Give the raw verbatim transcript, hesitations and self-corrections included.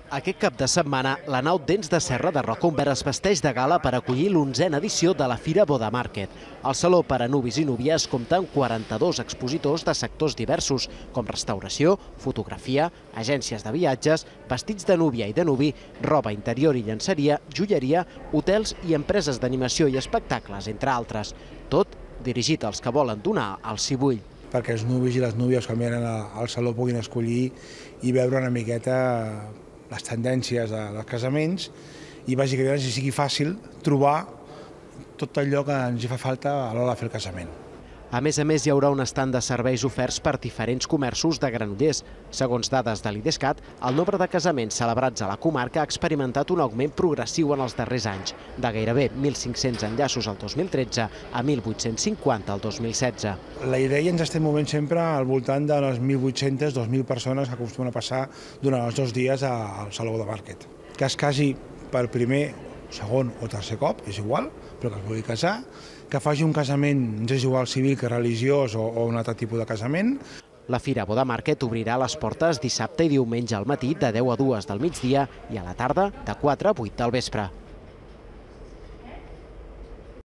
Aquest cap de setmana, la nau Dents de Serra de Rocaumber es vesteix de gala per acollir l'onzena edició de la Fira Boda Market. El saló per a nuvis i núvies compta amb quaranta-dos expositors de sectors diversos, com restauració, fotografia, agències de viatges, vestits de núvia i de nuvi, roba interior i llenceria, joieria, hotels i empreses d'animació i espectacles, entre altres. Tot dirigit als que volen donar el si vull. Perquè els nuvis i les núvies que venen al saló puguin escollir i veure una miqueta les tendències dels casaments i bàsicament que sigui fàcil trobar tot allò que ens hi fa falta a l'hora de fer el casament. A més a més, hi haurà un estand de serveis oferts per diferents comerços de Granollers. Segons dades de l'Idescat, el nombre de casaments celebrats a la comarca ha experimentat un augment progressiu en els darrers anys, de gairebé mil cinc-cents enllaços el dos mil tretze a mil vuit-cents cinquanta el dos mil setze. La idea ens estem movent sempre al voltant de les mil vuit-centes a dos mil persones que acostumen a passar durant els dos dies al Saló de Market. Que es casi per primer, segon o tercer cop, és igual, però que es vulgui casar, que faci un casament, ens és igual civil que religiós o, o un altre tipus de casament. La Fira Boda Market obrirà les portes dissabte i diumenge al matí de deu a dues del migdia i a la tarda de quatre a vuit del vespre.